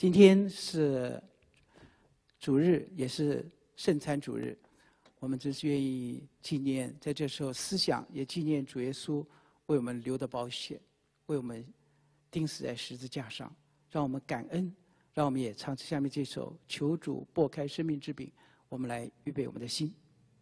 今天是主日，也是圣餐主日。我们只是愿意纪念，在这时候思想也纪念主耶稣为我们流的宝血，为我们钉死在十字架上，让我们感恩，让我们也唱下面这首《求主擘开生命之饼》，我们来预备我们的心。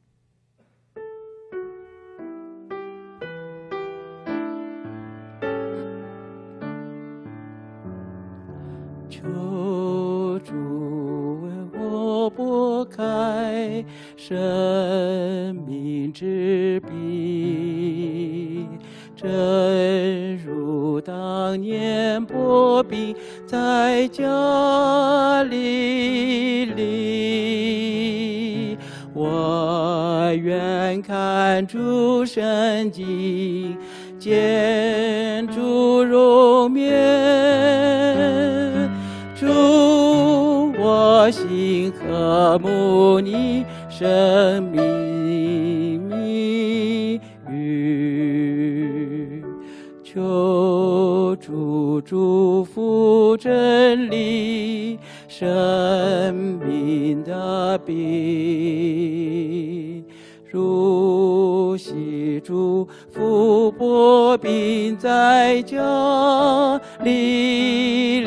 求主为我擘开生命之饼，正如当年擘饼在加利利。我愿看主神迹，见主容面，主我心渴慕你生命蜜语，求主祝福真理生命的饼，如昔主复擘饼在加利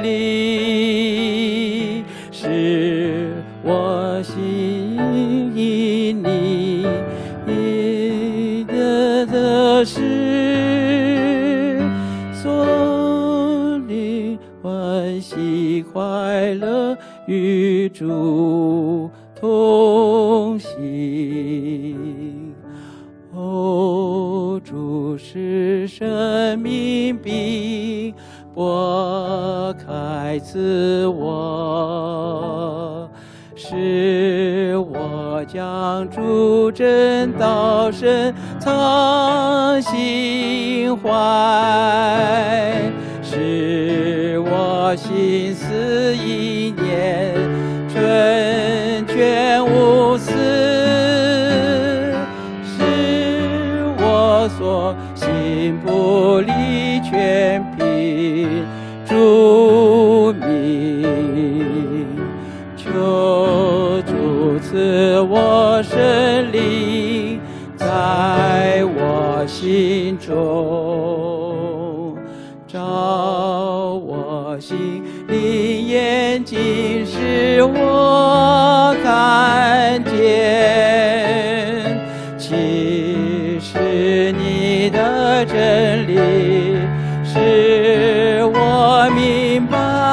利，使我心因你的事，所领欢喜快乐与主同行。哦，主是生命饼，擘开赐我，使我将主真道深藏心怀，使我心思意念纯全无私，使我所行不离全凭主名，求主赐我圣灵在我心中，照我心灵眼睛，使我看见启示你的真理，使我明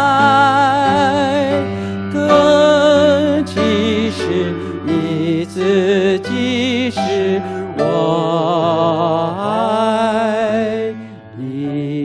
白，更启示你自己，使我爱你。